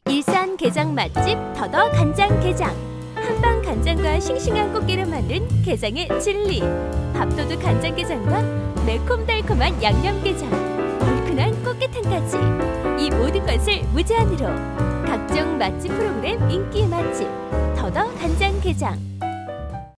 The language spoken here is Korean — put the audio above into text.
일산 게장 맛집 더더 간장게장. 한방 간장과 싱싱한 꽃게를 만든 게장의 진리. 밥도둑 간장게장과 매콤달콤한 양념게장, 얼큰한 꽃게탕까지 이 모든 것을 무제한으로. 각종 맛집 프로그램 인기 맛집 더더 간장게장.